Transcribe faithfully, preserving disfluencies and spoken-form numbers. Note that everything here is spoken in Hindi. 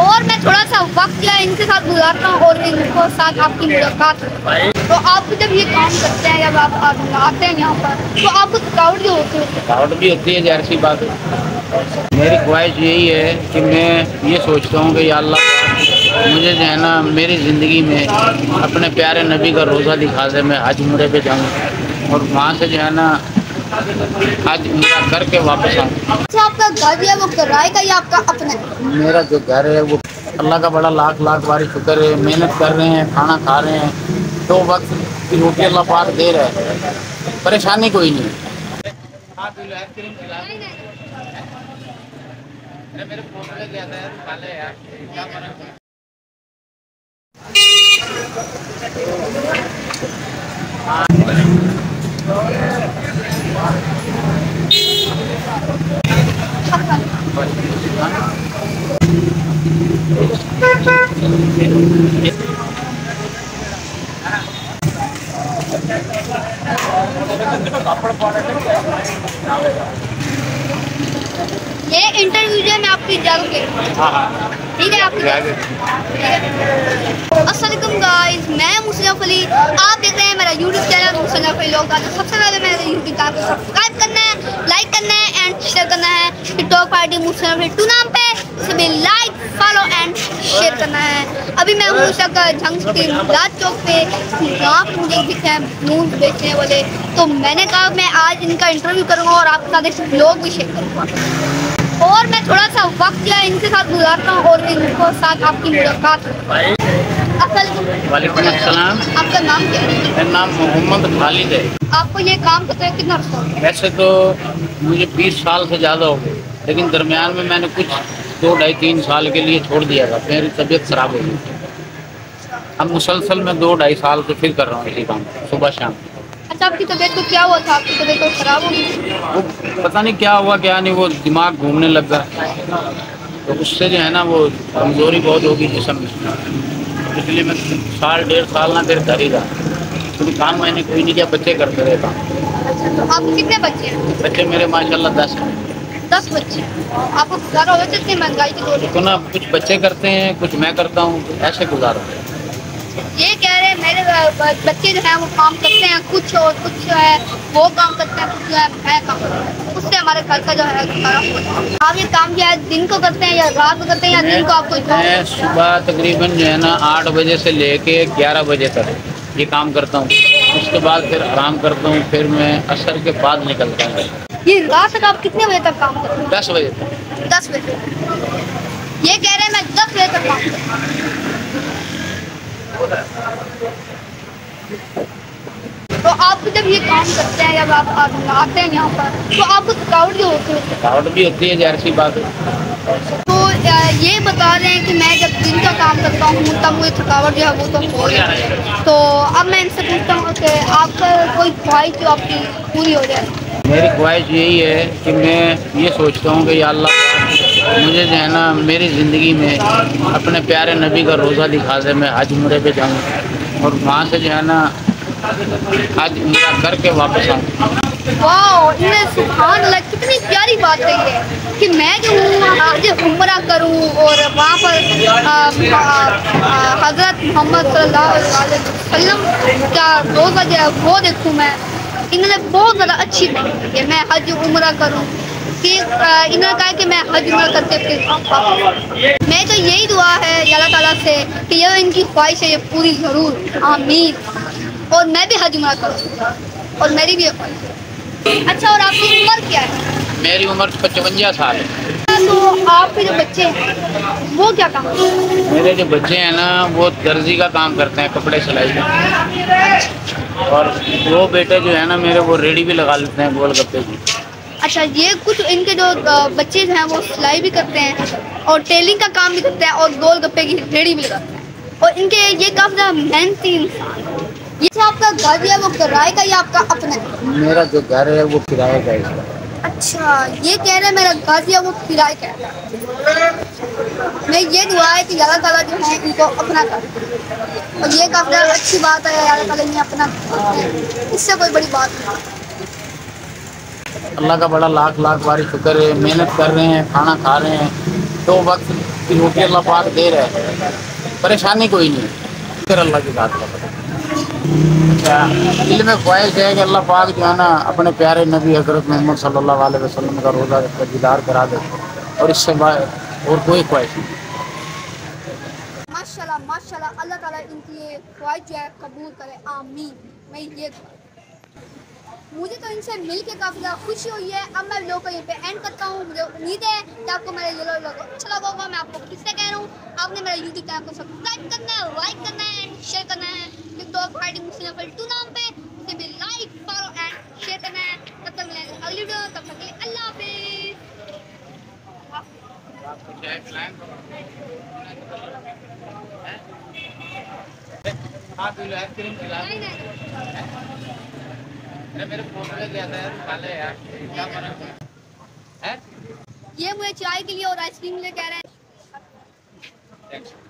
और मैं थोड़ा सा वक्त या इनके साथ गुजारता हूँ और इनको साथ आपकी मुलाकात है। तो आप जब ये काम करते हैं, जब आप आते हैं यहाँ पर, तो आपको थकावट भी होती है? थकावट भी होती है, ज़ाहिर सी बात है। मेरी ख्वाहिश यही है कि मैं ये सोचता हूँ कि या अल्लाह मुझे जो है ना मेरी ज़िंदगी में अपने प्यारे नबी का रोज़ा दिखा दे, मैं हज उम्रे पे जाऊँ और वहाँ से जो है ना हज उम्रा करके वापस आऊँ। अच्छा, आपका घर है वो किराए का या आपका अपना? मेरा जो घर है वो अल्लाह का बड़ा लाख लाख बारी शुक्र है, मेहनत कर रहे हैं, खाना खा रहे हैं, दो वक्त की रोटी अल्लाह पाक दे रहा है, परेशानी कोई नहीं। मेरे फोन में ज्यादा है, खा ले यार, क्या करें? ये इंटरव्यू में आपकी इजाजत ले, ठीक है? आपकी अस्सलाम वालेकुम गाइस, मैं मुसरफ अली, आप देख रहे हैं मेरा यूट्यूब चैनल मुसरफ अली लोग। सबसे पहले मेरे यूट्यूब चैनल को सब्सक्राइब करना है, लाइक करना है एंड शेयर करना है। टिकटॉक पार्टी मुसरफ अली टू नाम पे सभी लाइक, फॉलो एंड शेयर करना है। अभी मैं हूँ झंग सिटी लाल चौक पे, यहाँ पे मुझे दिखे हैं नून बेचने वाले, तो मैंने कहा मैं आज इनका इंटरव्यू करूँगा और आपके साथ एक ब्लॉग भी शेयर करूँगा और मैं थोड़ा सा वक्त या इनके साथ गुजारता हूँ और इनको साथ आपकी मुलाकात है। वालेकुम अस्सलाम। आपका नाम क्या है? मेरा नाम मोहम्मद खालिद है। आपको ये काम करते हैं कितना अर्सा हो गया? वैसे तो मुझे बीस साल से ज़्यादा हो गए, लेकिन दरमियान में मैंने कुछ दो ढाई तीन साल के लिए छोड़ दिया था, मेरी तबीयत ख़राब हो गई। अब मुसलसल मैं दो ढाई साल से फिर कर रहा हूँ इसी काम सुबह शाम। अच्छा, आपकी तबीयत को क्या हुआ था? आपकी तबीयत तो खराब हो गई? वो पता नहीं क्या हुआ क्या नहीं, वो दिमाग घूमने लग गया, तो उससे जो है ना वो कमज़ोरी बहुत होगी जिस्म में, इसलिए मैं साल डेढ़ साल ना फिर घर ही रहा, क्योंकि काम मैंने कोई नहीं किया, बच्चे करते रहता। अच्छा, तो आपको कितने बच्चे हैं? बच्चे मेरे माशाल्लाह दस हैं। दस बच्चे? आपको गुजारा हो जाता है इतनी महंगाई की दौर में? तो ना कुछ बच्चे करते हैं, कुछ मैं करता हूँ, ऐसे गुजारा। ये कह रहे हैं मेरे बच्चे जो हैं वो काम करते हैं कुछ, और कुछ जो है वो काम करते हैं, कुछ जो है मैं काम करता हूँ, उससे हमारे घर का जो है गुजारा होता है। आप ये काम जो है दिन को करते हैं या रात को करते हैं या दिन को आपको? मैं सुबह तकरीबन जो है ना आठ बजे से लेके ग्यारह बजे तक ये काम करता हूँ, उसके बाद फिर आराम करता हूँ, फिर मैं असर के बाद निकलता हूँ। ये रात तक आप कितने बजे तक काम करते हैं? दस बजे तक। दस बजे? ये कह रहे हैं मैं दस बजे तक काम करता हूँ। तो आप जब ये काम करते हैं, जब आप आते हैं यहाँ पर, तो आपको थकावट भी होती है? थकावट भी होती है, ज़ाहिर सी बात है। तो ये बता रहे हैं कि मैं जब दिन का काम करता हूँ तब मुझे थकावट जो है वो तो हो जाती है, तो अब मैं इनसे पूछता हूँ कि आपका कोई ख्वाहिश जो आपकी पूरी हो जाए? मेरी ख्वाहिश यही है कि मैं ये सोचता हूँ कि या अल्लाह मुझे जो है ना मेरी ज़िंदगी में अपने प्यारे नबी का रोज़ा दिखा दे, मैं हज उम्रे पे जाऊँ और वहाँ से जो है ना हज उम्रा करके वापस आऊँ। वाह, इन्हें सुभान अल्लाह, कितनी प्यारी बात है ये कि मैं जो हूँ हज उम्रा करूँ और वहाँ पर हज़रत मोहम्मद सल्लल्लाहु अलैहि वसल्लम का रोज़ा जो है वो देखूँ मैं। इन्होंने बहुत ज़्यादा अच्छी बात की मैं हज उम्रा करूँ, कि इन्होंने कहा कि मैं हज उम्रा करके फिर मैं तो यही दुआ है अल्लाह ताला से कि ये इनकी ख्वाहिश है ये पूरी ज़रूर, आमीन। और मैं भी हज उम्रा करूँ और मेरी भी ख्वाहिश है। अच्छा, और आपकी उम्र क्या है? मेरी उम्र पचवंजा साल है। तो आपके जो बच्चे हैं वो क्या काम करते हैं? मेरे जो बच्चे हैं ना वो दर्जी का काम करते हैं, कपड़े सिलाई का, और वो बेटे जो है ना मेरे वो रेडी भी लगा लेते हैं गोलगप्पे की। अच्छा, ये कुछ इनके जो बच्चे हैं वो सिलाई भी करते हैं और टेलिंग का काम भी करते हैं और गोलगप्पे की रेडी भी लगाते हैं, और इनके ये काफ़ी ज़्यादा मेहनती इंसान। ये जो आपका घर है वो किराए का या आपका अपना है? मेरा जो घर है वो किराए का है। अच्छा, ये कह रहे हैं मेरा घर है वो किराए का है। मैं ये दुआ है कि अल्लाह ताला जो है इनको अपना कर, और ये काफ़ी अच्छी बात है अल्लाह ताला इन्हें अपना, इससे कोई बड़ी बात नहीं। अल्लाह का बड़ा लाख लाख बारी शुक्र है, मेहनत कर रहे हैं, खाना खा रहे हैं, दो वक्त की रोटी अल्लाह पाक दे रहा है, परेशानी कोई नहीं, फिर अल्लाह की बात का पता। अच्छा, दिल में ख्वाहिश है कि अल्लाह पाक जो है ना अपने प्यारे नबी हज़रत मोहम्मद सल्लल्लाहु अलैहि वसल्लम का रोज़ा दीदार करा दे, और इससे बाद और कोई ख्वाहिश नहीं। माशाल्लाह माशाल्लाह, अल्लाह ताला इनकी ये ख्वाहिश जो है कबूल करे, आमीन। मैं ये मुझे तो इनसे मिल के काफ़ी ज़्यादा खुशी हुई है। अब मैं वीडियो को यहीं पे एंड करता हूँ। मुझे उम्मीद है कि आपको मेरा ये वीडियो अच्छा लगा होगा। मैं आपको फिर से कह रहा हूँ, आपने मेरा यूट्यूब चैनल को सब्सक्राइब करना है, लाइक करना है एंड शेयर करना है। टिकटॉक आईडी मुस्लिम फैमिली टू नाम पे उसे भी लाइक फॉलो एंड शेयर करना है। तब तक मिलेंगे अगली वीडियो, तब तक के लिए अल्लाह हाफिज़। नहीं नहीं अरे मेरे फोन में क्या था यार, खा ले यार, क्या बना है? ये मुझे चाय के लिए और आइसक्रीम के लिए कह रहे हैं।